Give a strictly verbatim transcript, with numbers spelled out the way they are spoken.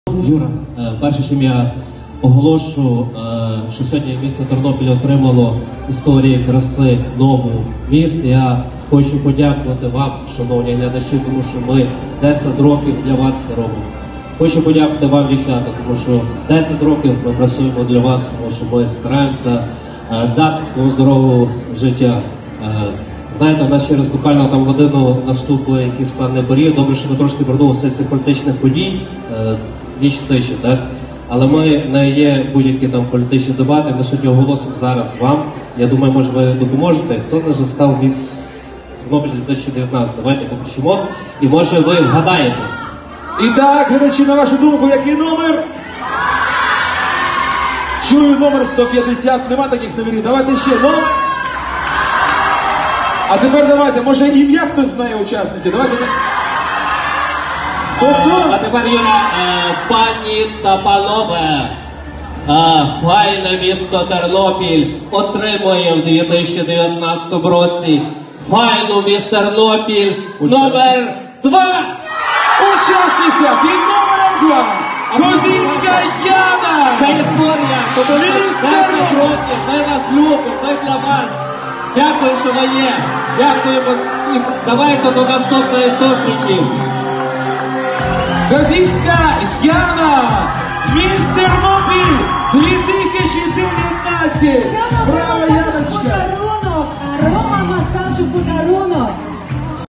Юра, перше, чим я оголошу, що сьогодні місто Тернопіль отримало історії краси нову міст. Я хочу подякувати вам, шановні глядачі, тому що ми десять років для вас це робимо. Хочу подякувати вам, дівчата, тому що десять років ми працюємо для вас, тому що ми стараємося дати вам здорового життя. Знаєте, у нас через буквально там годину наступує якийсь певний період. Добре, що ми трошки вернулися з цих політичних подій, ніч тиші, так? Але ми не є будь-які там політичні дебати, ми сьогодні оголосимо зараз вам. Я думаю, може ви допоможете. Хто з нас став міс Тернопіль дві тисячі дев'ятнадцять? Давайте покричимо. І може ви вгадаєте. І так, глядачі, на вашу думку, який номер? Чую номер сто п'ятдесят, нема таких номерів. Давайте ще номер. А тепер давайте, може ім'я хтось знає учасниці? Давайте. Хто хто? А тепер, Юра, е, пані та панове, е, файне місто Тернопіль отримує в дві тисячі дев'ятнадцятому році файну міс Тернопіль номер два. Учасниця під номером два. Козівська Яна. Це історія, тому що десять років ми вас любимо, ми для вас. Дякую, що ви є. Дякуємо і давайте до наступної зустрічі. Козівська Яна. Міс Тернопіль дві тисячі дев'ятнадцять. Браво, Яночка.